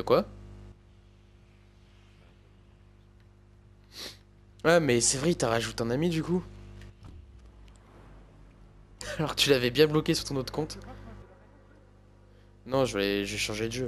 quoi? Ouais, mais c'est vrai, il t'a rajouté un ami du coup. Alors que tu l'avais bien bloqué sur ton autre compte. Non, je vais changer de jeu.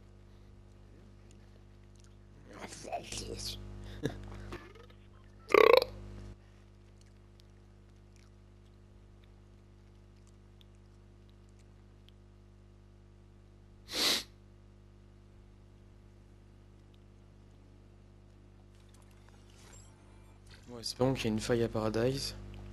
Bon, espérons qu'il y ait une faille à Paradise.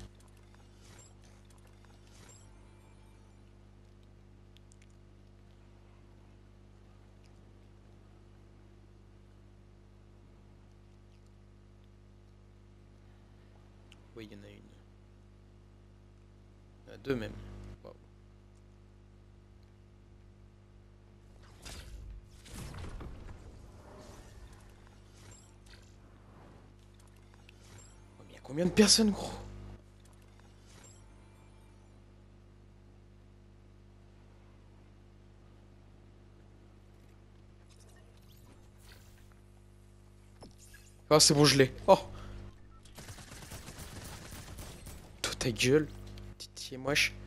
Oui, il y en a une. Il y en a deux même. Waouh. Oh, mais il y a combien de personnes, gros? Oh, c'est bon, je l'ai. Oh, toi ta gueule. Titi et moche.